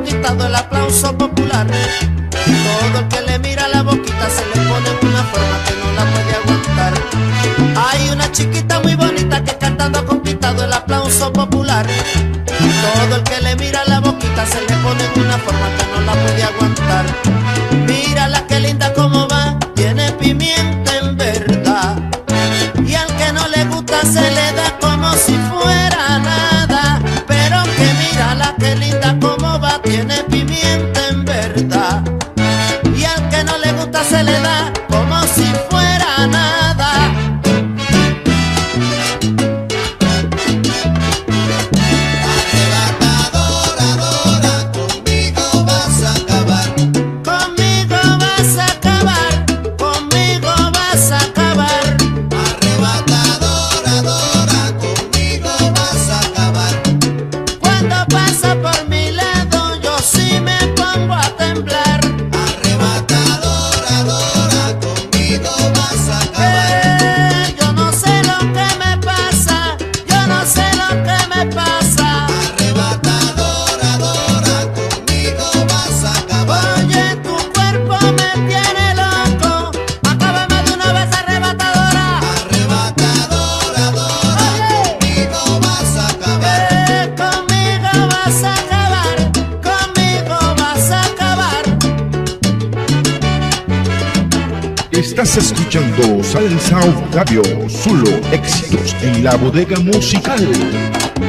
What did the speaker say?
conquistado el aplauso popular. Todo el que le mira la boquita se le pone en una forma que no la puede aguantar. Hay una chiquita muy bonita que cantando ha conquistado el aplauso popular. Todo el que le mira la boquita se le pone en una forma que no la puede aguantar. Mírala qué linda como va, tiene pimienta en verdad. Y al que no le gusta se le da como si fuera nada. Pero que mírala qué linda como va, tiene pimienta en verdad. Y al que no le gusta se le da como si fuera nada. Estás escuchando Salsa Octavio, solo éxitos en la bodega musical.